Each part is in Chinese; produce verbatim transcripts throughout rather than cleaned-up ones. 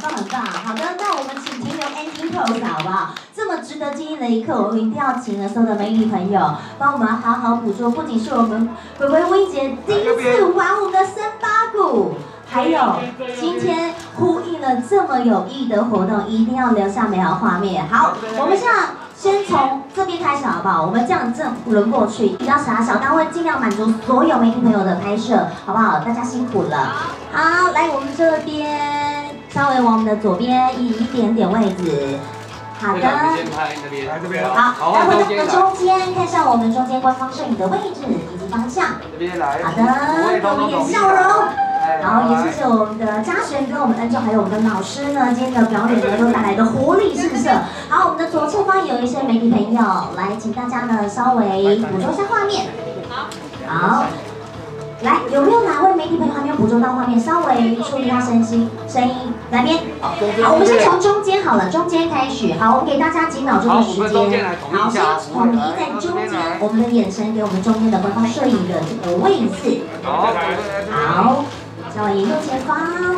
棒很棒。好的，那我们请停留 ending pose 好不好？这么值得纪念的一刻，我们一定要请了所有的媒体朋友帮我们好好捕捉，不仅是我们珏珏吴映洁第一次玩我们的森巴鼓。 还有，今天呼应了这么有意义的活动，一定要留下美好画面。好，我们现在先从这边开始好不好？我们这样正轮过去，比较狭小，但会尽量满足所有媒体朋友的拍摄，好不好？大家辛苦了。好，来我们这边，稍微往我们的左边移一点点位置。好的。 先拍那边，来这边。 好，来回到我们中间，看向我们中间官方摄影的位置以及方向。 这边来。 好的，给我们一点笑容。 好，也谢谢我们的嘉璇跟我们恩仲，还有我们的老师呢，今天的表演呢都带来的活力四射。好，我们的左侧方有一些媒体朋友，来，请大家呢稍微捕捉一下画面。好，好，来，有没有哪位媒体朋友还没有捕捉到画面？稍微注意一下声音，声音哪边？好，我们先从中间好了，中间开始。好，我们给大家几秒钟的时间。好，先统一在中间，我们的眼神给我们中间的官方摄影的这个位置。好，好。 稍微右前方，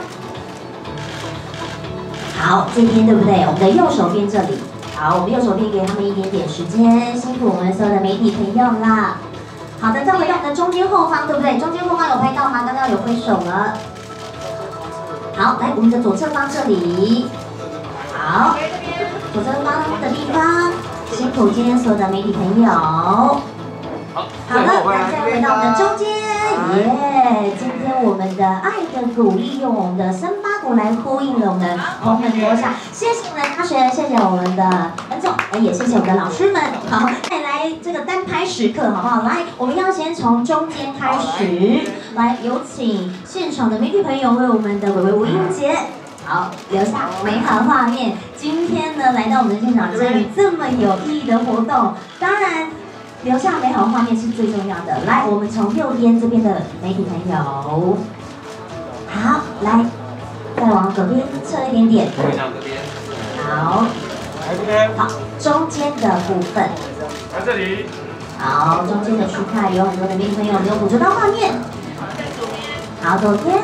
好，这边对不对？我们的右手边这里，好，我们右手边给他们一点点时间，辛苦我们所有的媒体朋友啦。好的，再回到我们的中间后方，对不对？中间后方有拍到吗？刚刚有挥手了。好，来我们的左侧方这里，好，左侧方的地方，辛苦今天所有的媒体朋友。好，好了，那再回到我们的中间。 耶！今天我们的爱的鼓励用我们的森巴鼓来呼应了我们的红门夺下，谢谢我们的嘉璇，谢谢我们的恩仲，也谢谢我们的老师们。好，再来这个单拍时刻，好不好？来，我们要先从中间开始，来有请现场的媒体朋友为我们的珏珏吴映洁。 好，留下美好画面。今天呢，来到我们的现场参与这么有意义的活动，当然。 留下美好画面是最重要的。来，我们从右边这边的媒体朋友，好，来，再往左边侧一点点。好， 来这边。 好，中间的部分。 来这里。 好，中间的区块有很多的媒体朋友没有捕捉到画面。好，左边。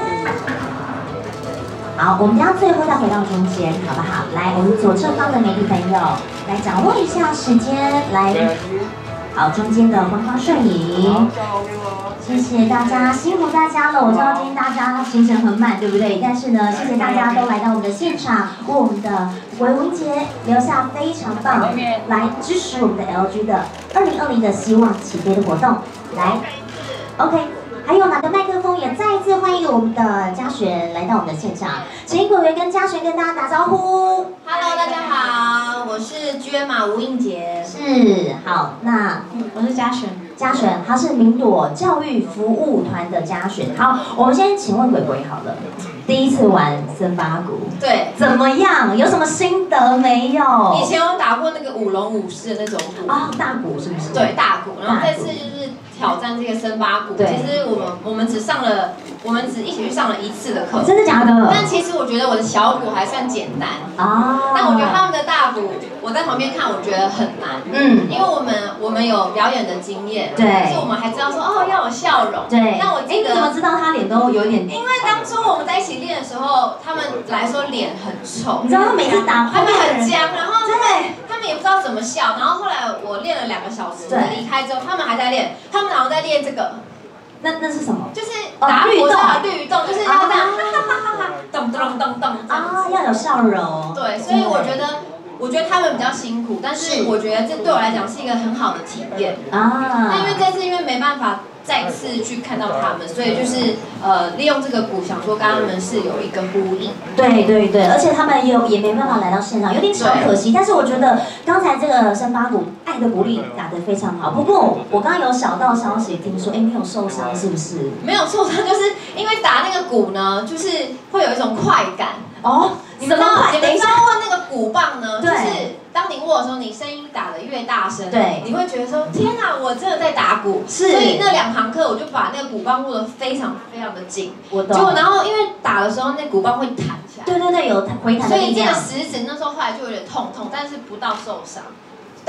好，我们等下最后再回到中间，好不好？来，我们左侧方的媒体朋友，来掌握一下时间，来。 好，中间的官方摄影，谢谢大家，辛苦大家了。我知道今天大家行程很满，对不对？但是呢，谢谢大家都来到我们的现场，为我们的珏珏吴映洁留下非常棒，来支持我们的 L G 的二零二零的希望起飞的活动。来 ，OK。 还有拿着麦克风，也再一次欢迎我们的嘉璇来到我们的现场，请珏珏跟嘉璇跟大家打招呼。 Hello， 大家好，我是 G M 马吴映洁。 是，好，那我是嘉璇。 嘉璇，她是明朵教育服务团的嘉璇。好，我们先请问珏珏好了，第一次玩森巴鼓， 对， 怎么样？有什么心得没有？ 以前有打过那个舞龙舞狮的那种鼓。 啊、哦，大鼓是不是？ 对，大鼓。然后这次就是挑战这个森巴鼓。其实我们我们只上了，我们只一起去上了一次的课。 真的假的？ 但其实我觉得我的小鼓还算简单。 啊。 但我觉得他们的大鼓，我在旁边看，我觉得很难。嗯。因为我们我们有表演的经验。对。所以我们还知道说哦要有笑容。对。但我记得。 你怎么知道他脸都有点？ 因为当初我们在一起练的时候，他们来说脸很臭。 你知道他每次打， 他们很僵，然后对，他们也不知道怎么笑。然后后来我练了两个小时，离开之后，他们还在练，他们好像在练这个。 那那是什么？ 就是打鼓的律动，就是要这样，咚咚咚咚啊，要有笑容。 对，所以我觉得。我觉得他们比较辛苦，但是我觉得这对我来讲是一个很好的体验啊。那因为这次因为没办法再次去看到他们，所以就是呃利用这个鼓，想说跟他们是有一个呼应。 对对对，而且他们也有也没办法来到现场，有点小可惜。但是我觉得刚才这个森巴鼓爱的鼓励打得非常好。不过我刚刚有小道消息听说，哎，你有受伤是不是？ 没有受伤，就是因为打那个鼓呢，就是会有一种快感。哦，你们知道你们知道握那个鼓棒呢，就是当你握的时候，你声音打得越大声，对，你会觉得说天哪，我真的在打鼓。是，所以那两堂课我就把那个鼓棒握得非常非常的紧。我懂。结果然后因为打的时候，那鼓棒会弹起来。 对对对，有回弹的力量。 所以这个食指那时候后来就有点痛痛，但是不到受伤。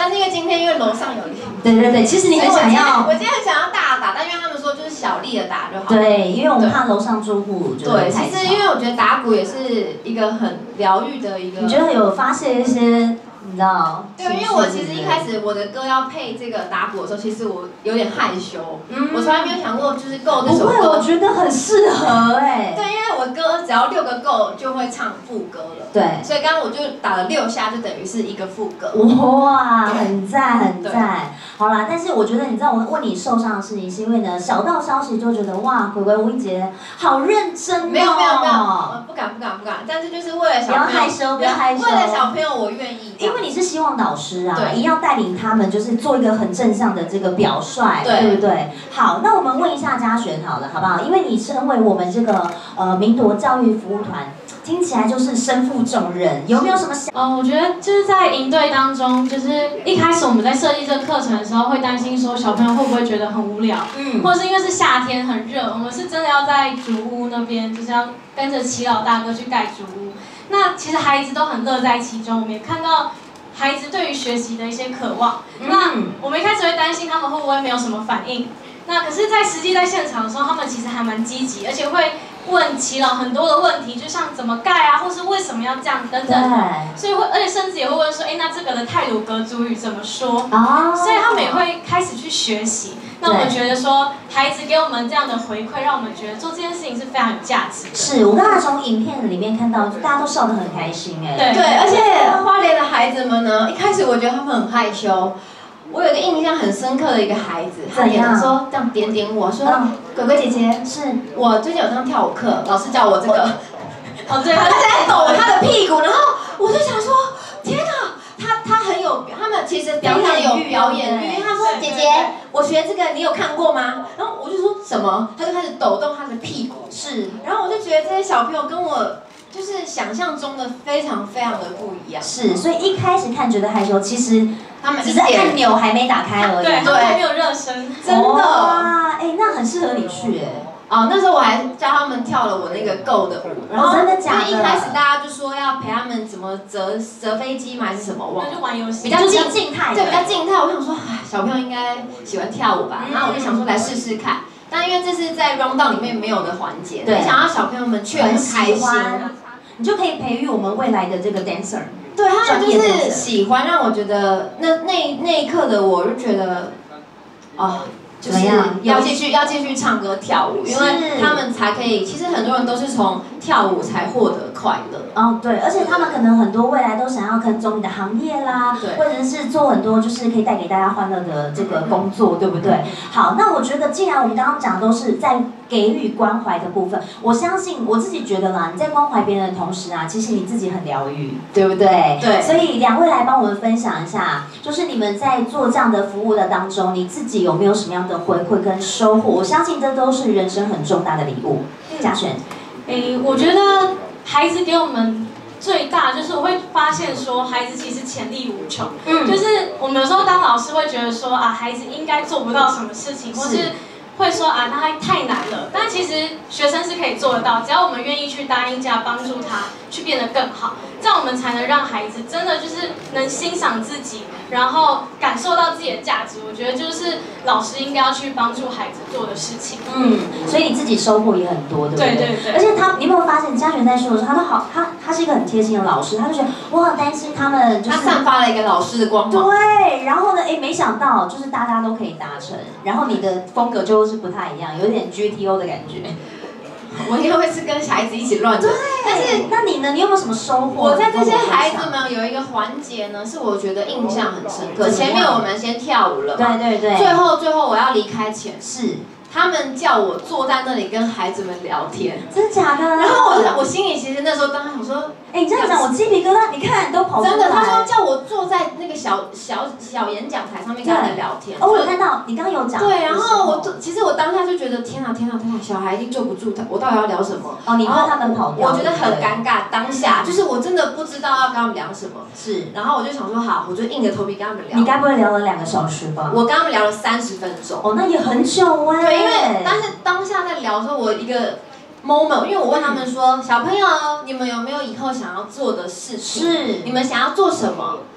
但是因为今天因为楼上有力， 对对对，其实你很想要， 我今天很想要大打，但因为他们说就是小力的打就好。 对，因为我们怕楼上住户觉得太吵。 对，其实因为我觉得打鼓也是一个很疗愈的一个。 你觉得有发泄一些？你知道？ 对，因为我其实一开始我的歌要配这个打鼓的时候，其实我有点害羞，嗯、我从来没有想过就是够这首歌。 不会，我觉得很适合哎、欸。 对，因为我歌只要六个够就会唱副歌了。对。所以刚刚我就打了六下，就等于是一个副歌。 哇，很赞很赞。好啦，但是我觉得你知道我问你受伤的事情，是因为呢小道消息就觉得哇，鬼鬼吴映洁好认真哦。 没有没有没有，不敢不敢不敢，但是就是为了小朋友。 不要害羞，不要害羞。 为了小朋友，我愿意。 因为你是希望导师啊，一定要带领他们，就是做一个很正向的这个表率，对不对？好，那我们问一下嘉璇好了，好不好？因为你身为我们这个呃民铎教育服务团，听起来就是身负重任，有没有什么想？ 呃，我觉得就是在营队当中，就是一开始我们在设计这个课程的时候，会担心说小朋友会不会觉得很无聊，嗯，或者是因为是夏天很热，我们是真的要在竹屋那边，就是要跟着齐老大哥去盖竹屋。那其实孩子都很乐在其中，我们也看到孩子对于学习的一些渴望。嗯、那我们一开始会担心他们会不会没有什么反应，那可是，在实际在现场的时候，他们其实还蛮积极，而且会问齐老很多的问题，就像怎么盖啊，或是为什么要这样等等。所以会，而且甚至也会问说，哎，那这个的太鲁阁族语怎么说？哦。所以他们也会开始去学习。那我们觉得说，孩子给我们这样的回馈，让我们觉得做这件事情是非常有价值的。 是我刚才从影片里面看到，就大家都笑得很开心哎。 对对，而且花莲的孩子们呢，一开始我觉得他们很害羞。我有一个印象很深刻的一个孩子，他也说这样点点我说，鬼鬼姐姐，是我最近有上跳舞课，老师教我这个。哦，对，他在抖他的屁股，然后我就想说，天哪！他他很有，他们其实表演有表演欲。他说：“姐姐，我学这个，你有看过吗？”然后我就说什么，他就开始抖动他的屁股。是，然后我就觉得这些小朋友跟我就是想象中的非常非常的不一样。 是，所以一开始看觉得害羞，其实他们只是按钮还没打开而已。 对，还没有热身。 真的。 哇，哎，那很适合你去哎。 哦，那时候我还教他们跳了我那个 Go 的舞，然后真的假的？ 因为一开始大家就说要陪他们怎么折折飞机嘛，还是什么？忘了。 就玩游戏， 比较静静态，对，比较静态。我想说，哎，小朋友应该喜欢跳舞吧？然后我就想说来试试看。但因为这是在 round down 里面没有的环节，对，想要小朋友们却很开心， 你就可以培育我们未来的这个 dancer。 对，他们就是喜欢，让我觉得那那那一刻的我就觉得，啊。就是要继续要继续唱歌跳舞，因为他们才可以。其实很多人都是从跳舞才获得快乐。 哦，对，而且他们可能很多未来都想要跟走你的行业啦，或者是做很多就是可以带给大家欢乐的这个工作，对不对？好，那我觉得既然我们刚刚讲都是在给予关怀的部分，我相信我自己觉得啦，你在关怀别人的同时啊，其实你自己很疗愈，对不对？对。所以两位来帮我们分享一下，就是你们在做这样的服务的当中，你自己有没有什么样的回馈跟收获？我相信这都是人生很重大的礼物。嘉璇， 诶，我觉得孩子给我们最大就是我会发现说，孩子其实潜力无穷。嗯，就是我们有时候当老师会觉得说啊，孩子应该做不到什么事情，或是会说啊，那他太难了。但其实学生是可以做得到，只要我们愿意去答应下，帮助他去变得更好，这样我们才能让孩子真的就是能欣赏自己，然后感受到自己的价值。我觉得就是老师应该要去帮助孩子做的事情。 嗯，所以你自己收获也很多，对不对？ 对对对。 而且他，你有没有发现嘉璇在说的时候，他都好，他他是一个很贴心的老师，他就觉得我很担心他们，就是他散发了一个老师的光芒。 对，然后呢，哎，没想到就是大家都可以达成，然后你的风格就是不太一样，有点 G T O 的感觉。 我应该会是跟小孩子一起乱的。 对，但是那你呢？你有没有什么收获？ 我在这些孩子们有一个环节呢，是我觉得印象很深刻。前面我们先跳舞了， 对对对。 最后最后我要离开前是。他们叫我坐在那里跟孩子们聊天， 真的假的？ 然后我就我心里其实那时候当时想说， 哎，你这样讲我鸡皮疙瘩，你看都跑出来。 真的，他说叫我坐在那个小小小演讲台上面跟他们聊天。 哦，我有看到，你刚刚有讲。 对，然后我其实我当下就觉得天啊天啊天啊，小孩一定坐不住他，我到底要聊什么？ 哦，你怕他们跑掉？ 我觉得很尴尬，当下就是我真的不知道要跟他们聊什么。是，然后我就想说好，我就硬着头皮跟他们聊。 你该不会聊了两个小时吧？ 我跟他们聊了三十分钟。 哦，那也很久哎。 对，因为但是。当下在聊的时候，我一个 moment， 因为我问他们说，小朋友，你们有没有以后想要做的事情？是，你们想要做什么？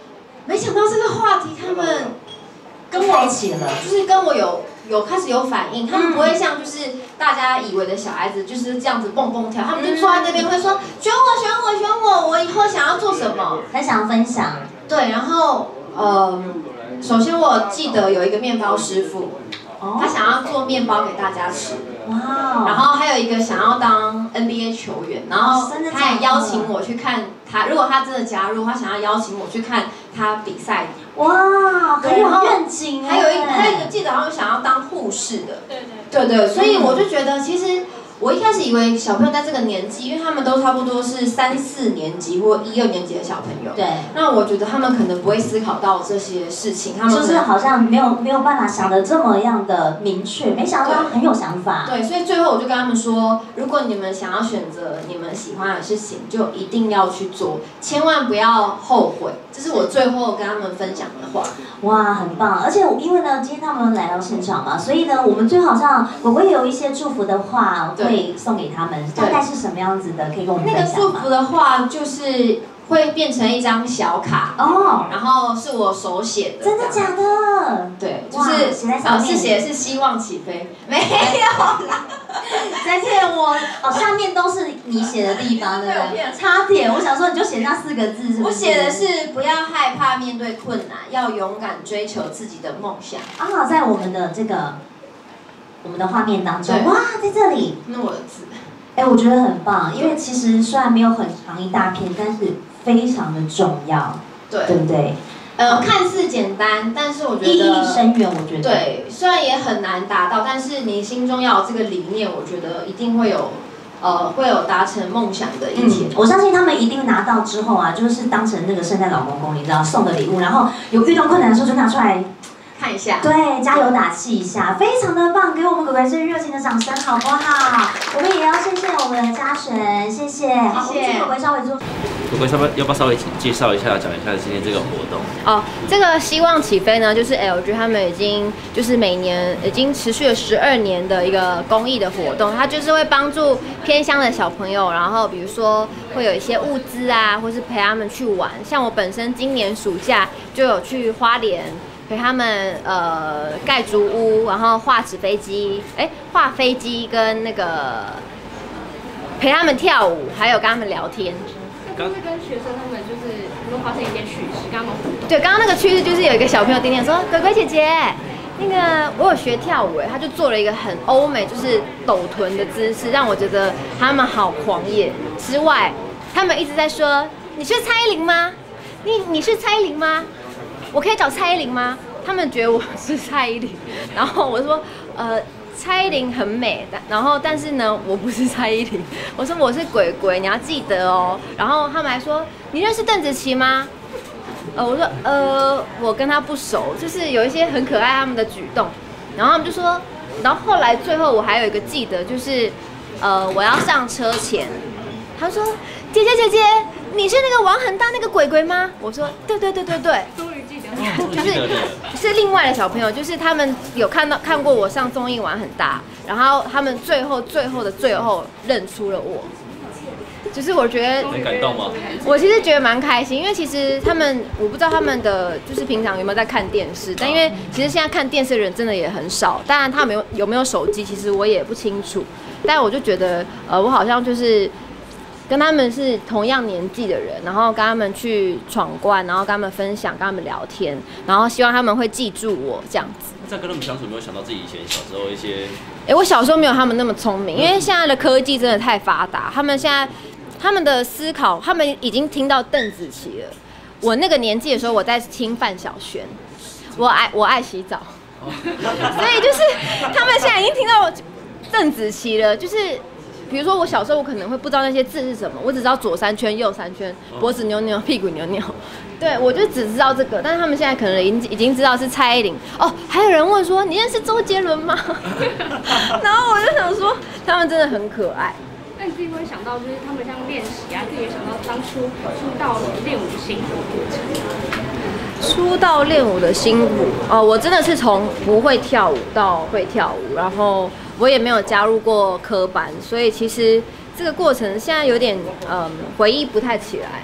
没想到这个话题他们跟我一起了， 就是跟我有有开始有反应，他们不会像就是大家以为的小孩子就是这样子蹦蹦跳，他们就坐在那边会说选我选我选我，我以后想要做什么， 很想分享。 对，然后呃，首先我记得有一个面包师傅。他想要做面包给大家吃，哇！然后还有一个想要当 N B A 球员，然后他也邀请我去看他。如果他真的加入，他想要邀请我去看他比赛。 哇，很有愿景。 还有一还有一个记得好像想要当护士的，对对对对，所以我就觉得其实。我一开始以为小朋友在这个年纪，因为他们都差不多是三四年级或一二年级的小朋友。对。那我觉得他们可能不会思考到这些事情，他们就是好像没有没有办法想得这么样的明确，没想到他很有想法。 对，所以最后我就跟他们说，如果你们想要选择你们喜欢的事情，就一定要去做，千万不要后悔。这是我最后跟他们分享的话。 哇，很棒！而且因为呢，今天他们来到现场嘛，所以呢，我们最后好像我会有一些祝福的话会送给他们，大概是什么样子的？可以跟我们分享吗？ 那个祝福的话就是会变成一张小卡哦，然后是我手写的。 真的假的？ 对，就是呃是写的是希望起飞，没有啦， 在骗我哦，下面都是你写的地方，对不对？差点，我想说你就写那四个字，是不是？ 我写的是不要害怕面对困难，要勇敢追求自己的梦想。 啊，在我们的这个我们的画面当中，哇，在这里， 那我的字。 哎，我觉得很棒，因为其实虽然没有很长一大篇，但是非常的重要，对，对不对？ 呃，看似简单，但是我觉得意义深远。我觉得对，虽然也很难达到，但是你心中要有这个理念，我觉得一定会有，呃，会有达成梦想的一天。 嗯，我相信他们一定拿到之后啊，就是当成那个圣诞老公公，你知道送的礼物，然后有遇到困难的时候就拿出来。 看一下， 对，加油打气一下，非常的棒，给我们鬼鬼最热情的掌声，好不好？我们也要谢谢我们的嘉璇，谢谢，好，谢谢鬼鬼稍微做。 鬼鬼稍微要不要稍微介绍一下，讲一下今天这个活动？ 哦，这个希望起飞呢，就是 L G 他们已经就是每年已经持续了十二年的一个公益的活动，它就是会帮助偏乡的小朋友，然后比如说会有一些物资啊，或是陪他们去玩。像我本身今年暑假就有去花莲。陪他们呃盖竹屋，然后画纸飞机，哎，画飞机跟那个陪他们跳舞，还有跟他们聊天。 刚是跟学生他们就是有没有发生一件趣事？跟他们互动。 对，刚刚那个趣事就是有一个小朋友点点说：“鬼鬼姐姐，那个我有学跳舞，哎，他就做了一个很欧美，就是抖臀的姿势，让我觉得他们好狂野。之外，他们一直在说：你是蔡依林吗？你你是蔡依林吗？”我可以找蔡依林吗？他们觉得我是蔡依林，然后我说，呃，蔡依林很美，然后但是呢，我不是蔡依林，我说我是鬼鬼，你要记得哦。然后他们还说，你认识邓紫棋吗？呃，我说，呃，我跟他不熟，就是有一些很可爱他们的举动，然后他们就说，然后后来最后我还有一个记得，就是呃，我要上车前，他说，姐姐姐姐，你是那个玩很大那个鬼鬼吗？我说，对对对对对。就是是另外的小朋友，就是他们有看到看过我上综艺玩很大，然后他们最后最后的最后认出了我，就是我觉得很感动吗？ 我其实觉得蛮开心，因为其实他们我不知道他们的就是平常有没有在看电视，但因为其实现在看电视的人真的也很少，当然他们有有没有手机，其实我也不清楚，但我就觉得呃我好像就是。跟他们是同样年纪的人，然后跟他们去闯关，然后跟他们分享，跟他们聊天，然后希望他们会记住我这样子。 在跟他们相处，有没有想到自己以前小时候一些？ 哎、欸，我小时候没有他们那么聪明，因为现在的科技真的太发达，他们现在他们的思考，他们已经听到邓紫棋了。我那个年纪的时候，我在听范晓萱，我爱我爱洗澡，所以就是他们现在已经听到邓紫棋了，就是。比如说我小时候，我可能会不知道那些字是什么，我只知道左三圈、右三圈，脖子扭扭，屁股扭扭。对，我就只知道这个，但是他们现在可能已经已经知道是蔡依林哦。还有人问说你认识周杰伦吗？然后我就想说，他们真的很可爱。 那你自己会想到，就是他们像练习啊，自己也想到当初出道练舞辛苦的过程。 出道练舞的辛苦哦，我真的是从不会跳舞到会跳舞，然后。我也没有加入过科班，所以其实这个过程现在有点嗯回忆不太起来。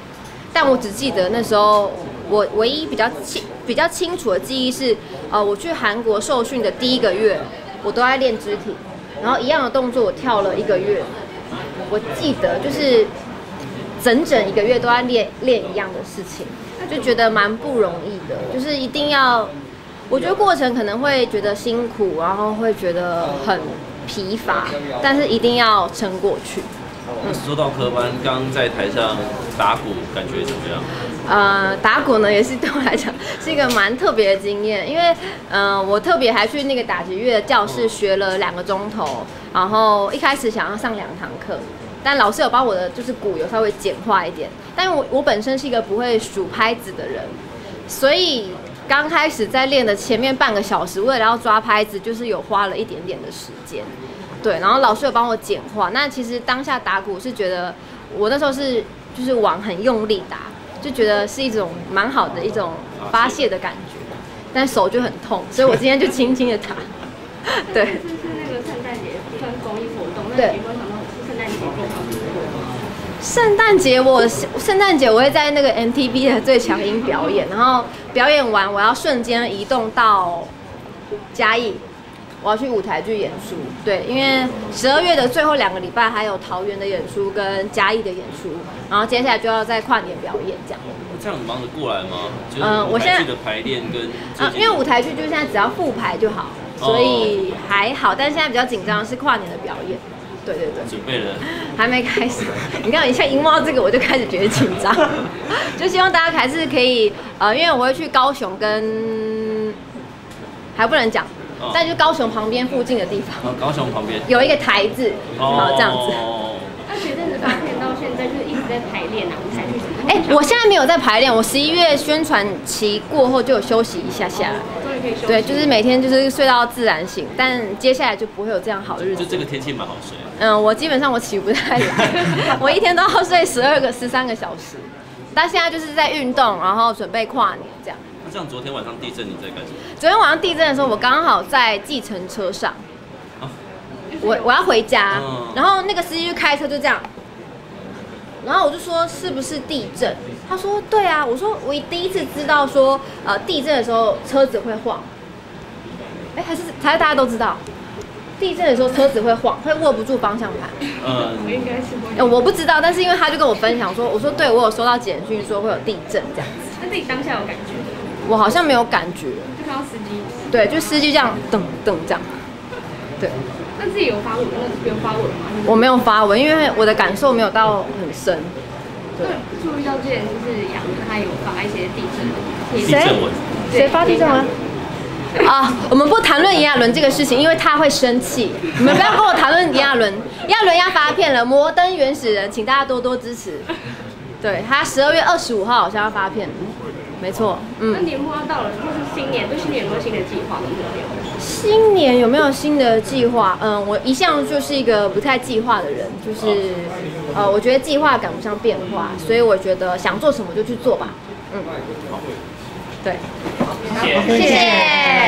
但我只记得那时候我唯一比较清比较清楚的记忆是，呃，我去韩国受训的第一个月，我都在练肢体，然后一样的动作我跳了一个月，我记得就是整整一个月都在练练一样的事情，就觉得蛮不容易的，就是一定要，我觉得过程可能会觉得辛苦，然后会觉得很疲乏，但是一定要撑过去。 嗯，说到科班，刚在台上打鼓，感觉怎么样？ 呃，打鼓呢也是对我来讲是一个蛮特别的经验，因为嗯、呃，我特别还去那个打击乐的教室学了两个钟头，然后一开始想要上两堂课，但老师有帮我的就是鼓有稍微简化一点，但我我本身是一个不会数拍子的人，所以刚开始在练的前面半个小时，为了要抓拍子，就是有花了一点点的时间。对，然后老师有帮我简化。那其实当下打鼓是觉得，我那时候是就是往很用力打，就觉得是一种蛮好的一种发泄的感觉，但手就很痛，所以我今天就轻轻的打。对。 这是那个圣诞节算公益活动，那对。 你有没有想到圣诞节地方？ 圣诞节我圣诞节我会在那个 M T V 的最强音表演，然后表演完我要瞬间移动到嘉义。我要去舞台剧演出，对，因为十二月的最后两个礼拜还有桃园的演出跟嘉义的演出，然后接下来就要在跨年表演这样。 这样忙得过来吗？就是舞台剧的排练跟嗯，因为舞台剧就是现在只要复排就好，所以还好，但是现在比较紧张的是跨年的表演。对对对， 准备了， 还没开始。你看，一下荧幕到这个我就开始觉得紧张，就希望大家还是可以，呃，因为我会去高雄跟，还不能讲。但就高雄旁边附近的地方， 哦，高雄旁边有一个台子，哦，这样子。 那学生子发片到现在就是一直在排练啊，舞台剧什么？ 哎，我现在没有在排练，我十一月宣传期过后就有休息一下下。 终于可以休息。 对，就是每天就是睡到自然醒，但接下来就不会有这样好日子。 就这个天气蛮好睡。 嗯，我基本上我起不太来，我一天都要睡十二个、十三个小时。但现在就是在运动，然后准备跨年这样。 那这样昨天晚上地震你在干什么？ 昨天晚上地震的时候，我刚好在计程车上，啊、我我要回家，嗯、然后那个司机就开车就这样，然后我就说是不是地震？他说对啊，我说我第一次知道说呃地震的时候车子会晃，哎还是还是大家都知道。地震的时候车子会晃，会握不住方向盘。 嗯， 我应该是会。 呃，我不知道，但是因为他就跟我分享说，我说对，我有收到简讯说会有地震这样子。 那自己当下有感觉？ 我好像没有感觉。 就看到司机。 对，就司机这样噔噔这样。对。 那自己有发文，那有发文吗？ 我没有发文，因为我的感受没有到很深。 对。注意到之前就是杨他有发一些地震地震文。 谁发地震文？啊，我们不谈论炎亚纶这个事情，因为他会生气。你们不要跟我谈论炎亚纶，炎亚纶要发片了，《摩登原始人》，请大家多多支持。对他十二月二十五号好像要发片，没错。 嗯。那年末要到了，就是新年，对新年有没有新的计划跟目标？ 新年有没有新的计划？嗯，我一向就是一个不太计划的人，就是呃，我觉得计划赶不上变化，所以我觉得想做什么就去做吧。嗯。对。 谢谢。 谢谢。